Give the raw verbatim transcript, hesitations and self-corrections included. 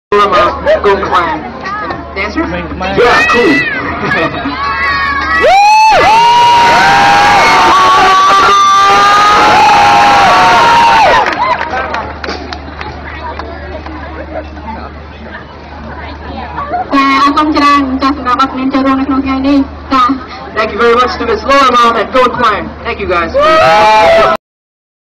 Gold Clan. Dancer? Yeah, cool. Thank you very much to Miss Laura Mom and Gold Clan. Thank you guys.